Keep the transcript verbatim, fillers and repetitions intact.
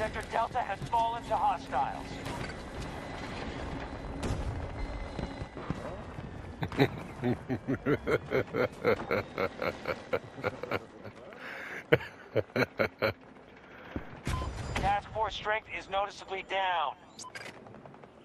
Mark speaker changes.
Speaker 1: Sector Delta has fallen to hostiles. Task Force strength is noticeably down.